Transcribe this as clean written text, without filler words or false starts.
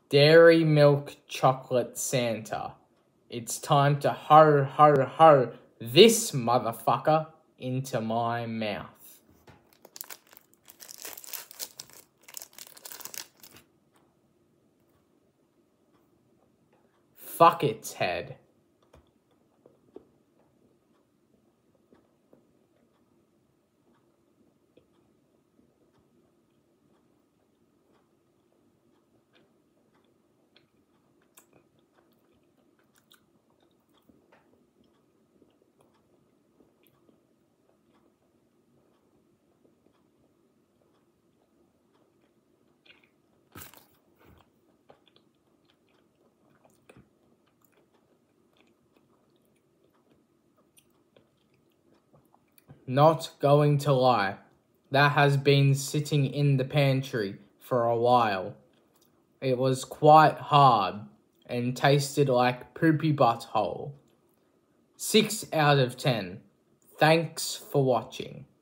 Dairy Milk Chocolate Santa. It's time to ho, ho, ho this motherfucker into my mouth. Fuck its head. Not going to lie, that has been sitting in the pantry for a while. It was quite hard and tasted like poopy butthole. 6 out of 10. Thanks for watching.